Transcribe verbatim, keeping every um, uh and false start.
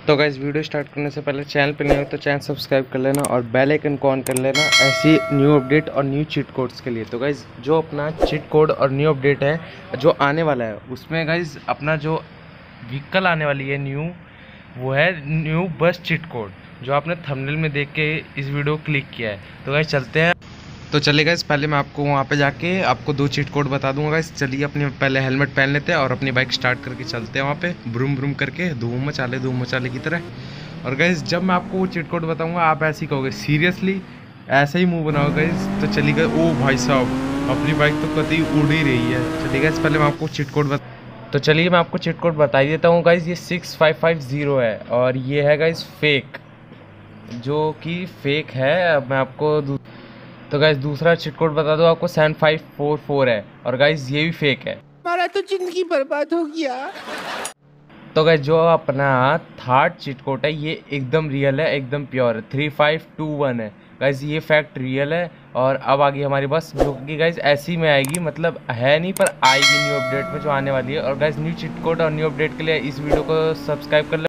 तो guys video start करने से पहले चैनल पे नहीं हो तो चैनल सब्सक्राइब कर लेना और बेल आइकन को ऑन कर लेना ऐसी न्यू अपडेट और न्यू चीट कोड्स के लिए। तो गाइस जो अपना चीट कोड और न्यू अपडेट है जो आने वाला है उसमें गाइस अपना जो व्हीकल आने वाली है न्यू, वो है न्यू बस चीट कोड जो आपने थंबनेल में देख के इस वीडियो को क्लिक किया है। तो गाइस चलते हैं। तो चलिए गाइस पहले मैं आपको वहाँ पे जाके आपको दो चीट कोड बता दूंगा गाइस। चलिए अपनी पहले हेलमेट पहन लेते हैं और अपनी बाइक स्टार्ट करके चलते हैं वहाँ पे ब्रूम ब्रूम करके, धूम मचाले धूम मचाले की तरह। और गाइस जब मैं आपको वो चीट कोड बताऊंगा आप ऐसे ही कहोगे सीरियसली, ऐसे ही मुंह बनाओ गाइस। तो चलिए गाइस, ओ भाई साहब अपनी बाइक तो कतई उड़ ही रही है। चलिए गाइस पहले मैं आपको चीट कोड बता तो चलिए मैं आपको चीट कोड बता ही देता हूँ गाइस। ये सिक्स फाइव फाइव ज़ीरो है और ये है गाइस फेक, जो कि फेक है। अब मैं आपको तो गाइस दूसरा चीट कोड बता दो आपको, सेवन फाइव फोर फोर है और गाइस ये भी फेक है। हमारा तो जिंदगी बर्बाद हो गया। तो गाइस जो अपना थर्ड चीट कोड है ये एकदम रियल है, एकदम प्योर है, थ्री फाइव टू वन है गाइस। ये फैक्ट रियल है। और अब आगे हमारी बस जो कि गाइस ऐसी में आएगी, मतलब है नहीं पर आएगी न्यू अपडेट में जो आने वाली है। और गाइस न्यू चीट कोड और न्यू अपडेट के लिए इस वीडियो को सब्सक्राइब कर ले।